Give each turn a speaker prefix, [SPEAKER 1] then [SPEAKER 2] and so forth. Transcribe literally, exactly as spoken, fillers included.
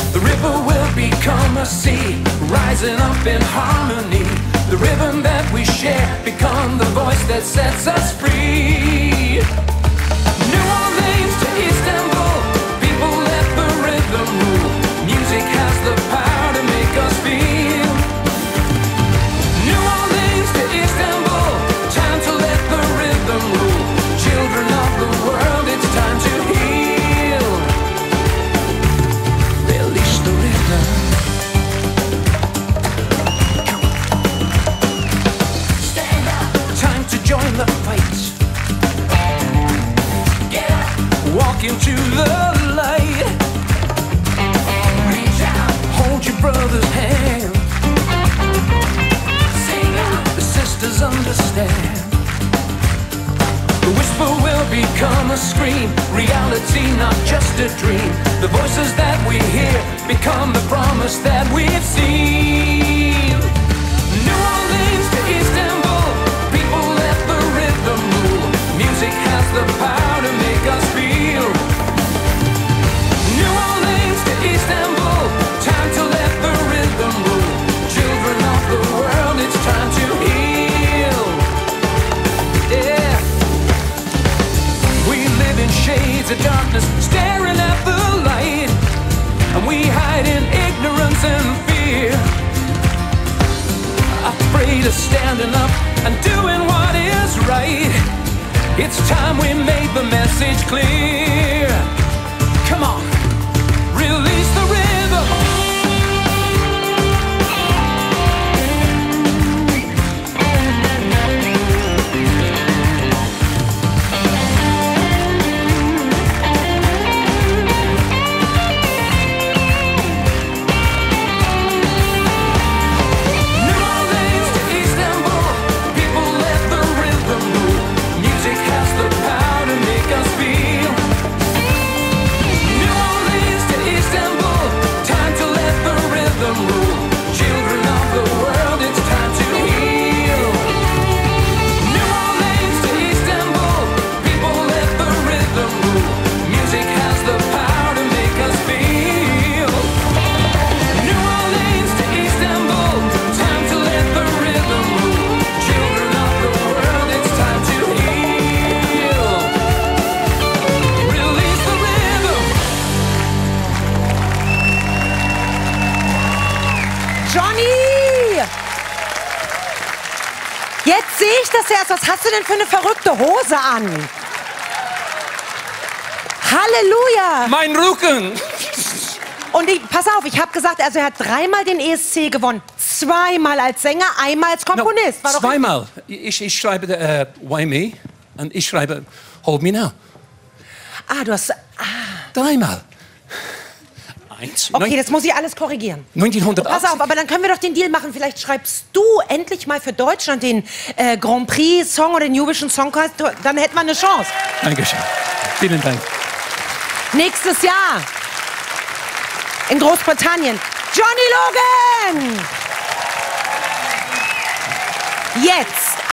[SPEAKER 1] The river will become a sea, rising up in harmony. The rhythm that we share become the voice that sets us free. New Orleans to Istanbul, people let the rhythm rule. Music has the power to make us feel. New Orleans to Istanbul, time to let the rhythm rule. Children of the world, it's time to heal. Release the rhythm. Stand up. Time to join the fight. Get up. Walk into the light. Reach out. Hold your brother's hand. Sing out. The sisters understand. The whisper will become a scream. Reality, not just a dream. The voices that we hear become the promise that we've seen. New Orleans to Istanbul, people let the rhythm rule. Music has the power to make us feel. New Orleans to Istanbul, time to let the rhythm rule. Children of the world, it's time to heal. Yeah. We live in shades of darkness, staring at the light, and we hide in ignorance and fear, afraid of standing up and doing what is right. It's time we made the message clear. Come on, release the rhythm.
[SPEAKER 2] Jetzt sehe ich das erst. Was hast du denn für eine verrückte Hose an? Halleluja!
[SPEAKER 1] Mein Rücken!
[SPEAKER 2] Und ich, pass auf, ich habe gesagt, also er hat dreimal den E S C gewonnen. Zweimal als Sänger, einmal als Komponist.
[SPEAKER 1] No, zweimal. Ich, ich schreibe uh, Why Me und ich schreibe Hold Me Now.
[SPEAKER 2] Ah, du hast... Ah.
[SPEAKER 1] Dreimal. Eins.
[SPEAKER 2] Okay, das muss ich alles korrigieren.
[SPEAKER 1] neunzehnhundertachtzig.
[SPEAKER 2] Pass auf, aber dann können wir doch den Deal machen. Vielleicht schreibst du endlich mal für Deutschland den äh, Grand Prix Song oder den Eurovision Song Contest. Dann hätten wir eine Chance.
[SPEAKER 1] Dankeschön. Vielen Dank.
[SPEAKER 2] Nächstes Jahr in Großbritannien. Johnny Logan! Jetzt